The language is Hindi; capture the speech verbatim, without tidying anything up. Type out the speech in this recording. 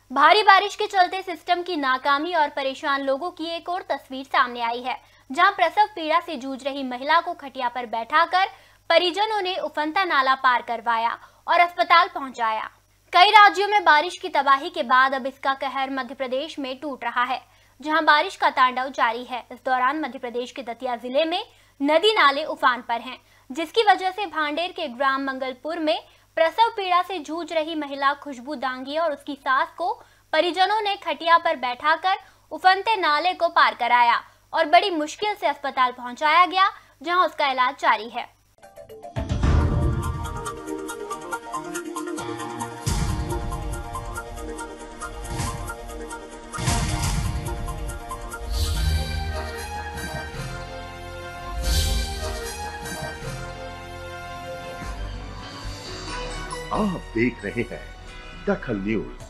भारी बारिश के चलते सिस्टम की नाकामी और परेशान लोगों की एक और तस्वीर सामने आई है, जहां प्रसव पीड़ा से जूझ रही महिला को खटिया पर बैठाकर परिजनों ने उफनता नाला पार करवाया और अस्पताल पहुंचाया। कई राज्यों में बारिश की तबाही के बाद अब इसका कहर मध्य प्रदेश में टूट रहा है, जहां बारिश का तांडव जारी है। इस दौरान मध्य प्रदेश के दतिया जिले में नदी नाले उफान पर हैं, जिसकी वजह से भांडेर के ग्राम मंगलपुर में प्रसव पीड़ा से जूझ रही महिला खुशबू दांगिया और उसकी सास को परिजनों ने खटिया पर बैठाकर उफनते नाले को पार कराया और बड़ी मुश्किल से अस्पताल पहुंचाया गया, जहां उसका इलाज जारी है। आप देख रहे हैं दखल न्यूज।